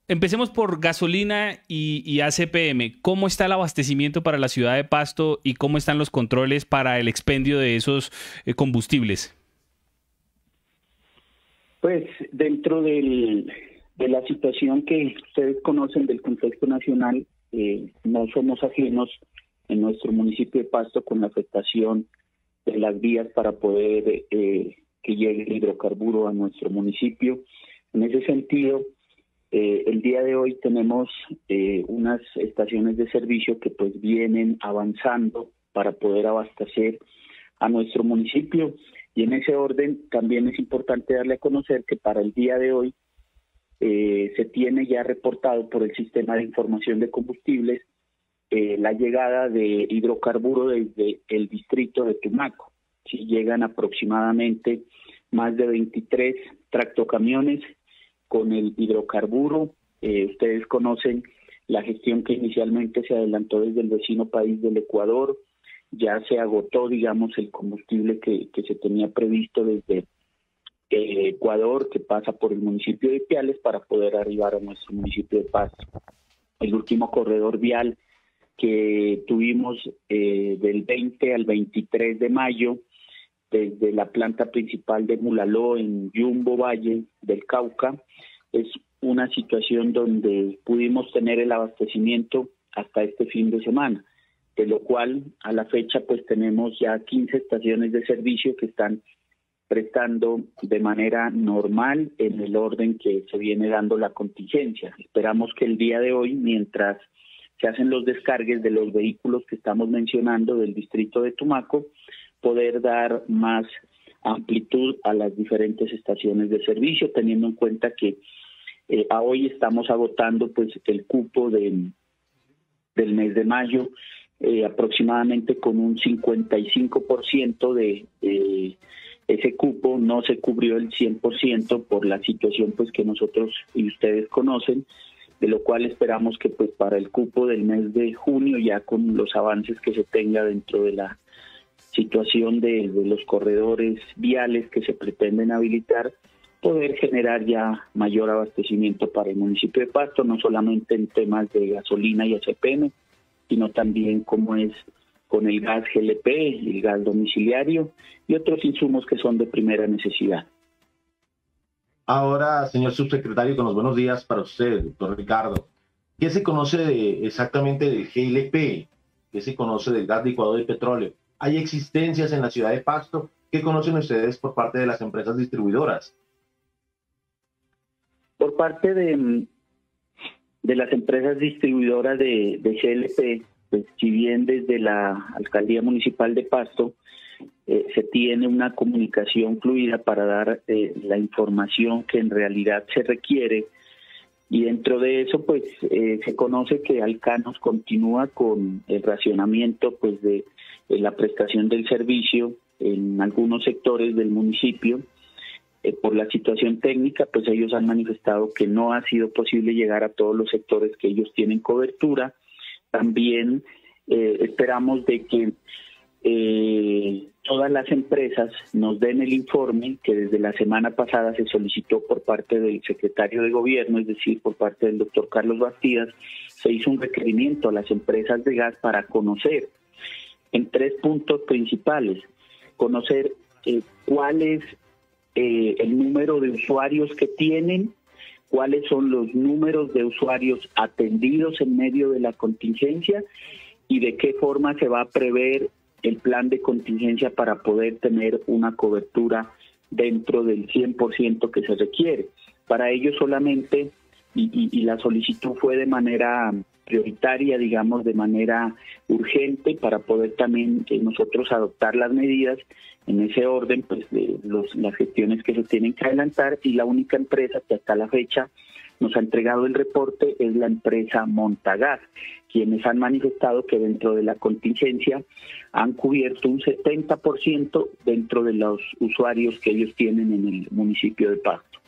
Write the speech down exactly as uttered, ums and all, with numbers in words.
Empecemos por gasolina y, y A C P M. ¿Cómo está el abastecimiento para la ciudad de Pasto y cómo están los controles para el expendio de esos eh, combustibles? Pues dentro del, de la situación que ustedes conocen del contexto nacional, eh, no somos ajenos en nuestro municipio de Pasto con la afectación de las vías para poder eh, que llegue el hidrocarburo a nuestro municipio. En ese sentido, eh, el día de hoy tenemos eh, unas estaciones de servicio que pues vienen avanzando para poder abastecer a nuestro municipio, y en ese orden también es importante darle a conocer que para el día de hoy eh, se tiene ya reportado por el Sistema de Información de Combustibles eh, la llegada de hidrocarburo desde el distrito de Tumaco. Si llegan aproximadamente más de veintitrés tractocamiones con el hidrocarburo. Eh, ustedes conocen la gestión que inicialmente se adelantó desde el vecino país del Ecuador. Ya se agotó, digamos, el combustible que, que se tenía previsto desde eh, Ecuador, que pasa por el municipio de Ipiales para poder arribar a nuestro municipio de Pasto. El último corredor vial que tuvimos eh, del veinte al veintitrés de mayo, desde la planta principal de Mulaló en Yumbo Valle del Cauca, es una situación donde pudimos tener el abastecimiento hasta este fin de semana, de lo cual a la fecha pues tenemos ya quince estaciones de servicio que están prestando de manera normal en el orden que se viene dando la contingencia. Esperamos que el día de hoy, mientras se hacen los descargues de los vehículos que estamos mencionando del distrito de Tumaco, poder dar más amplitud a las diferentes estaciones de servicio, teniendo en cuenta que eh, a hoy estamos agotando pues el cupo de, del mes de mayo, eh, aproximadamente con un cincuenta y cinco por ciento de eh, ese cupo. No se cubrió el cien por ciento por la situación pues que nosotros y ustedes conocen, de lo cual esperamos que pues para el cupo del mes de junio, ya con los avances que se tenga dentro de la situación de, de los corredores viales que se pretenden habilitar, poder generar ya mayor abastecimiento para el municipio de Pasto, no solamente en temas de gasolina y A C P M, sino también como es con el gas G L P, el gas domiciliario y otros insumos que son de primera necesidad. Ahora, señor subsecretario, con los buenos días para usted, doctor Ricardo. ¿Qué se conoce de, exactamente del G L P? ¿Qué se conoce del gas licuado de petróleo? ¿Hay existencias en la ciudad de Pasto? ¿Qué conocen ustedes por parte de las empresas distribuidoras? Por parte de, de las empresas distribuidoras de, de G L P, pues si bien desde la Alcaldía Municipal de Pasto eh, se tiene una comunicación fluida para dar eh, la información que en realidad se requiere, y dentro de eso pues eh, se conoce que Alcanos continúa con el racionamiento pues de, de la prestación del servicio en algunos sectores del municipio. Eh, por la situación técnica pues ellos han manifestado que no ha sido posible llegar a todos los sectores que ellos tienen cobertura. También eh, esperamos de que eh, todas las empresas nos den el informe que desde la semana pasada se solicitó por parte del secretario de gobierno, es decir, por parte del doctor Carlos Bastidas. Se hizo un requerimiento a las empresas de gas para conocer en tres puntos principales, conocer eh, cuál es eh, el número de usuarios que tienen, cuáles son los números de usuarios atendidos en medio de la contingencia y de qué forma se va a prever el plan de contingencia para poder tener una cobertura dentro del cien por ciento que se requiere. Para ello solamente, y, y, y la solicitud fue de manera prioritaria, digamos, de manera urgente, para poder también eh, nosotros adoptar las medidas en ese orden, pues de los, las gestiones que se tienen que adelantar, y la única empresa que hasta la fecha nos ha entregado el reporte es la empresa Montagas, quienes han manifestado que dentro de la contingencia han cubierto un setenta por ciento dentro de los usuarios que ellos tienen en el municipio de Pasto.